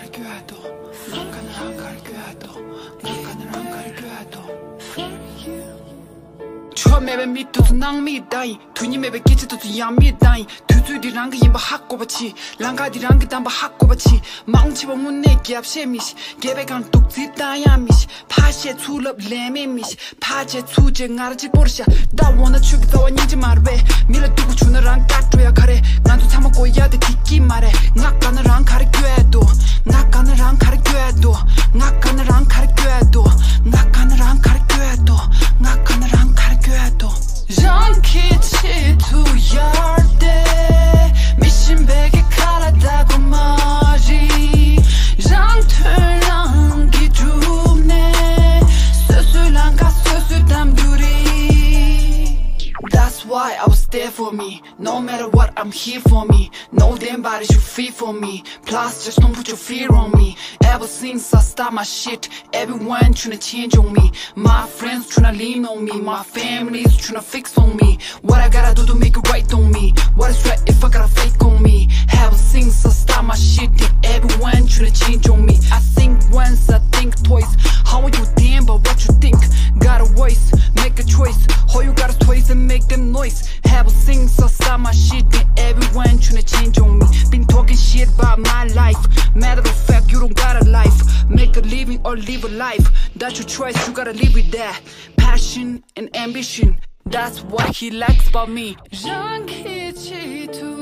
갈겨도 낙관을 안 갈겨도 낙관을 안 갈겨도 처음에 밑도도 낭미다이 두님에 끼치도도 양미다이 두두리랑 그 임바 학고바치 랑가디랑 그 담바 학고바치 망치바 문내 기압시미시 개백한 뚝지다야미시 파시에 출럽 레미미시 파제 투제 나르지 보르샤 다 원하 죽이다 와니지 말왜 밀어 두고 주너랑 까줘야 가래 난도 참아고 야돼 듣기 말해 낙관을 안 가르쳐도 낙관을 안 가르쳐도 낙관을 안 가르쳐도 낙관을 안 가르쳐도 낙관을 안 가르쳐도 장기치 두열대 미신백에 갈아다고 말이 장틀랑 기죽네 수술랑가 수술 담두리 That's why I was there for me No matter what I'm here for me No damn body should feel for me Plus just don't put your fear on me Ever since I start my shit Everyone tryna change on me My friends tryna lean on me My family's tryna fix on me What I gotta do to make it right on me What is right if I got a fake on me Ever since I start my shit Everyone tryna change on me I think once, I think twice How are you damn but what you think Got a voice, make a choice All you got is toys and make them noise Ever since I start my shit Everyone tryna change on me Been talking shit about my life Matter of fact, you don't got a life Make a living or live a life That's your choice, you gotta live with that Passion and ambition That's what he likes about me 장기치